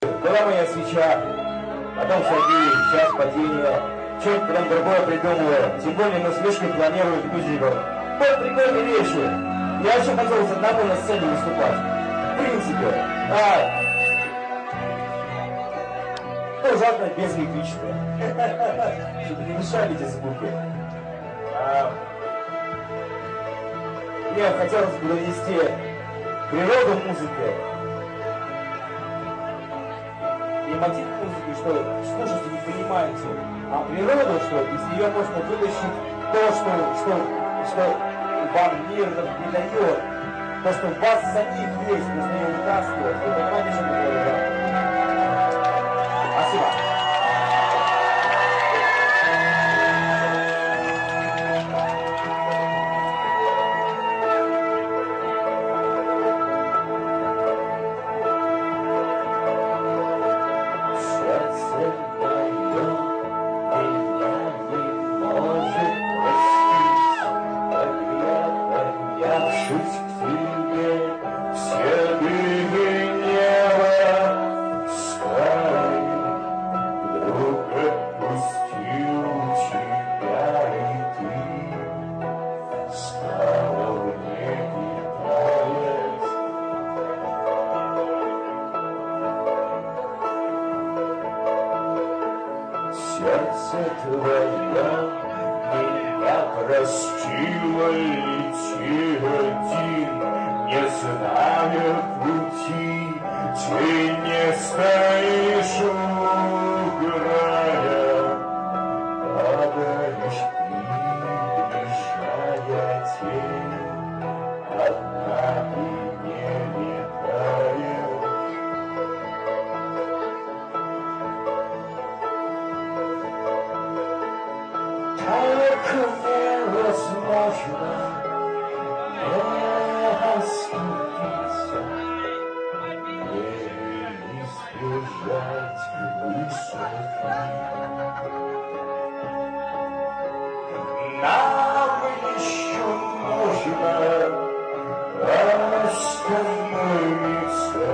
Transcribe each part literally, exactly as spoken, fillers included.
Была моя свеча, потом шаги, час падения. Что-то прям другое придумываю. Тем более мы с Лешкой планируем мюзикл. Вот прикольные вещи. Я вообще хотел с одного на сцене выступать. В принципе. А... Ну, ужасно без электричества. Чтобы не мешали эти звуки. А... Мне хотелось бы довести природу музыки. Не мотив музыки, что слушайте, не понимаете, а природу, что из нее можно вытащить то, что, что, что вам мир не дает, то, что в вас самих есть, нужно ее вытаскивать. Вы понимаете, что я говорю? Спасибо. Сердце твое меня простило, лети один, не зная пути, ты не стоишь у края, падаешь, приближая тень, одна и не летаешь. Так невозможно не оступиться, не избежать высоты. Нам еще нужно остановиться,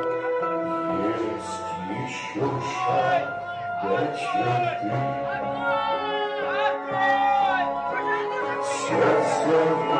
есть еще шаг до черты. Сердце